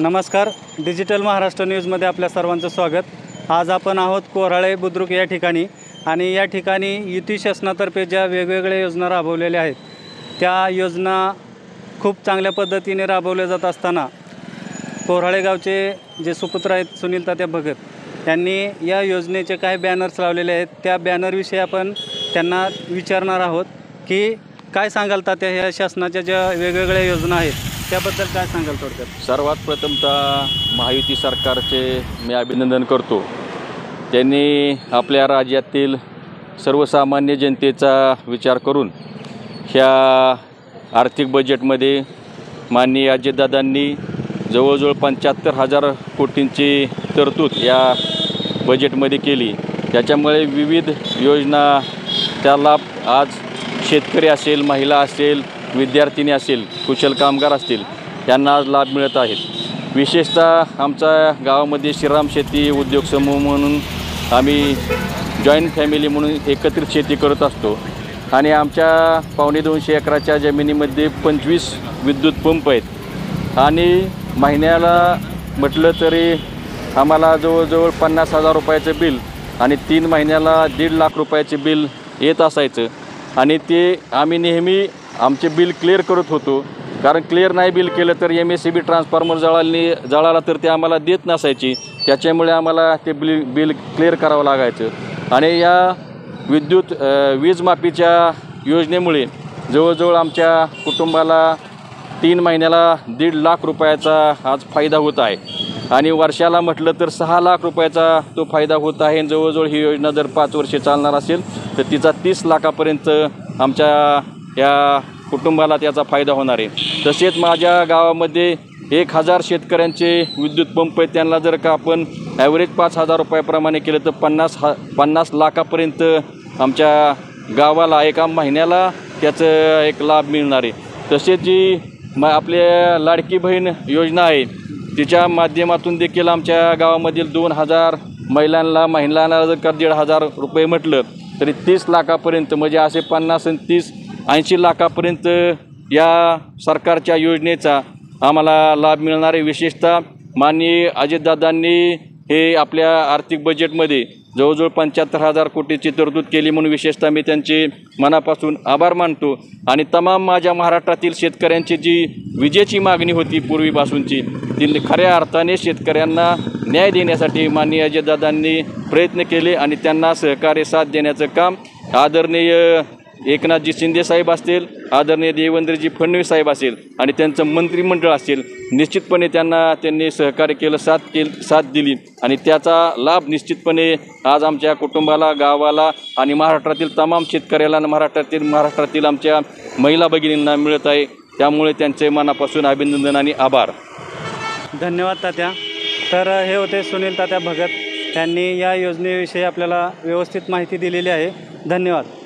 नमस्कार, डिजिटल महाराष्ट्र न्यूजमध्ये आपल्या सर्वांचं स्वागत। आज आपण आहोत कोराळे बुद्रुक या ठिकाणी आणि या ठिकाणी युती शासनातर्फे ज्या वेगवेगळ्या योजना राबवलेल्या आहेत त्या योजना खूप चांगल्या पद्धतीने राबवल्या जात असताना कोराळे गावचे जे सुपुत्र आहेत सुनील तात्या भगत यांनी या योजनेचे काही बॅनर्स लावलेले आहेत। त्या बॅनरविषयी आपण त्यांना विचारणार आहोत की काय सांगाल तात्या, ह्या शासनाच्या ज्या वेगवेगळ्या योजना आहेत त्याबद्दल काय सांगाल थोडक्यात? सर्वात प्रथमतः महायुती सरकारचे मी अभिनंदन करतो। त्यांनी आपल्या राज्यातील सर्वसामान्य जनतेचा विचार करून ह्या आर्थिक बजेटमध्ये माननीय अजितदादांनी जवळजवळ 75,000 कोटींची तरतूद या बजेटमध्ये केली। त्याच्यामुळे विविध योजना त्या लाभ आज शेतकरी असेल, महिला असेल, विद्यार्थिनी असेल, कुशल कामगार असतील यांना आज लाभ मिळत आहेत। विशेषतः आमच्या गावामध्ये श्रीराम शेती उद्योग समूह म्हणून आम्ही जॉईंट फॅमिली म्हणून एकत्रित शेती करत असतो आणि आमच्या 250 एकराच्या जमिनीमध्ये 25 विद्युत पंप आहेत आणि महिन्याला म्हटलं तरी आम्हाला जवळजवळ 50,000 रुपयाचं बिल आणि 3 महिन्याला 1.5 लाख रुपयाचे बिल येत असायचं आणि ते आम्ही नेहमी आमचे बिल क्लिअर करत होतो, कारण क्लिअर नाही बिल केलं तर MSCB ट्रान्सफॉर्मर जळाला तर ते आम्हाला देत नसायची। त्याच्यामुळे आम्हाला ते बिल क्लिअर करावं लागायचं आणि या वीज माफीच्या योजनेमुळे जवळजवळ आमच्या कुटुंबाला 3 महिन्याला 1.5 लाख रुपयाचा आज फायदा होत आहे आणि वर्षाला म्हटलं तर 6 लाख रुपयाचा तो फायदा होत आहे। जवळजवळ ही योजना जर 5 वर्षे चालणार असेल तर तिचा 30 लाखापर्यंत आमच्या या कुटुंबाला त्याचा फायदा होणार आहे। तसेच माझ्या गावामध्ये 1000 शेतकऱ्यांचे विद्युत पंप आहेत, त्यांना जर का आपण ॲव्हरेज 5,000 रुपयाप्रमाणे केलं तर 50 लाखापर्यंत आमच्या गावाला एका महिन्याला त्याचं एक लाभ मिळणार आहे। तसेच जी आपल्या लाडकी बहीण योजना आहे तिच्या माध्यमातून देखील आमच्या गावामधील 2,000 महिलांना जर का 1,500 रुपये म्हटलं तरी 30 लाखापर्यंत म्हणजे असे 50 आणि 30 80 लाखापर्यंत या सरकारच्या योजनेचा आम्हाला लाभ मिळणार आहे। विशेषतः माननीय अजितदादांनी हे आपल्या आर्थिक बजेटमध्ये जवळजवळ 75,000 कोटीची तरतूद केली म्हणून विशेषतः मी त्यांचे मनापासून आभार मानतो आणि तमाम माझ्या महाराष्ट्रातील शेतकऱ्यांची जी विजेची मागणी होती पूर्वीपासूनची ती खऱ्या अर्थाने शेतकऱ्यांना न्याय देण्यासाठी माननीय अजितदादांनी प्रयत्न केले आणि त्यांना सहकार्य साथ देण्याचं काम आदरणीय एकनाथजी शिंदे साहेब असतील, आदरणीय देवेंद्रजी फडणवीस साहेब असेल आणि त्यांचं मंत्रिमंडळ असेल, निश्चितपणे त्यांनी सहकार्य केलं, साथ दिली आणि त्याचा लाभ निश्चितपणे आज आमच्या कुटुंबाला, गावाला आणि महाराष्ट्रातील तमाम शेतकऱ्याला आणि महाराष्ट्रातील आमच्या महिला भगिनींना मिळत आहे। त्यामुळे त्यांचे मनापासून अभिनंदन आणि आभार। धन्यवाद तात्या। तर हे होते सुनील तात्या भगत, त्यांनी या योजनेविषयी आपल्याला व्यवस्थित माहिती दिलेली आहे। धन्यवाद।